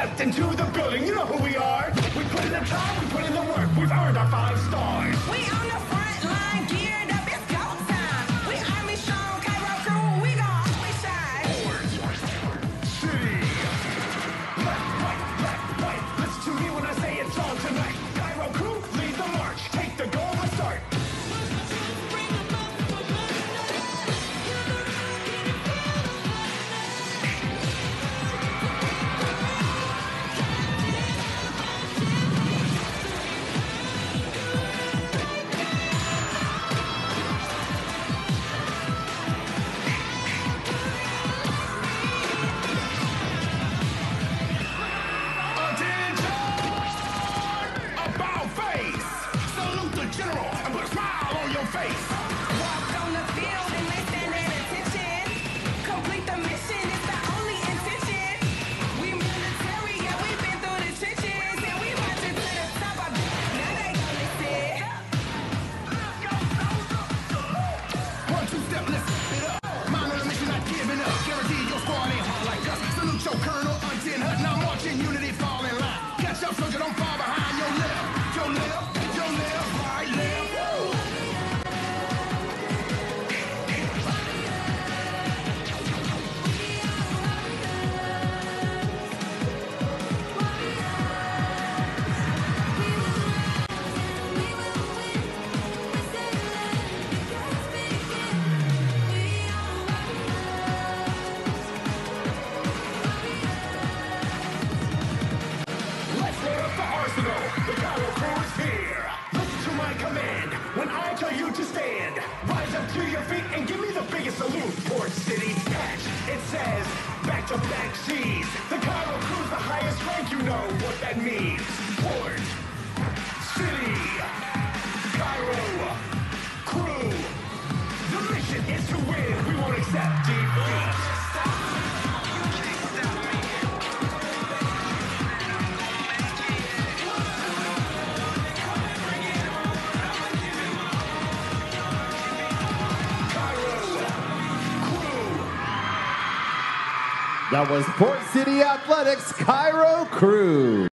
stepped into the building. You know who we are. We put in the time, we put in the work. We've earned our 5 stars. We on the front line, geared up. It's go time. We Army strong, Cairo crew. We gon' always shine. City. Left, right. Listen to me when I say it's on tonight. Cairo crew, lead the march. Take the goal and start. General, and put a smile on your face. Walked on the field and they stand at attention. Complete the mission, it's the only intention. We military, yeah, we been through the trenches. And we marching to the top of it. Now they gonna listen. 1, 2 step, let's step it up. Mind on the mission, not giving up. Guarantee your squad ain't hard like us. Salute your colonel, until hut. Now marching unity, fall in line. Catch up, soldier, don't fall behind. Your left, your left, your left, right, left. The Cairo crew is here. Listen to my command when I tell you to stand. Rise up to your feet and give me the biggest salute. Port City patch. It says back-to-back C's. The Cairo crew's the highest rank. You know what that means. Port City Cairo crew. The mission is to win. We won't accept defeat. That was Port City Athletics Cairo Crew.